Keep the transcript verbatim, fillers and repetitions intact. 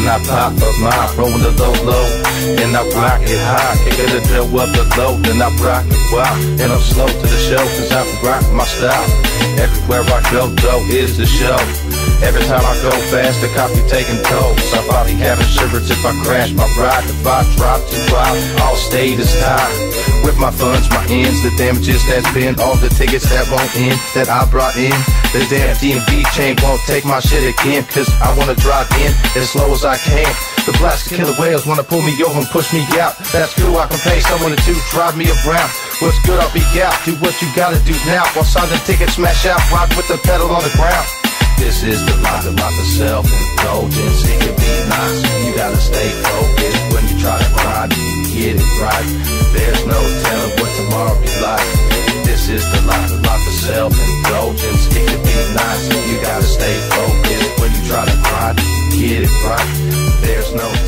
I pop up my rolling the low low, and I rock it high, kicking the drill up the low, then I rock it wild, and I'm slow to the show, cause I rock my style. Everywhere I go, though, is the show. Every time I go fast, the cop be taking tolls. I probably having shivers if I crash my ride. If I drop too wild, I'll stay this time. With my funds, my ends, the damages that's been, all the tickets that won't end, that I brought in. The damn D M V chain won't take my shit again, cause I wanna drive in as slow as I can. The blast killer whales wanna pull me over and push me out. That's cool, I can pay someone to drive me around. What's good, I'll be out. Do what you gotta do now. While silent tickets smash out, ride with the pedal on the ground. This is the life about the self-indulgence. It can be nice, you gotta stay focused when you try to grind, get it right. There's no telling what tomorrow be like. This is the life about the self-indulgence. It can be nice, you gotta stay focused when you try to grind, get it right. There's no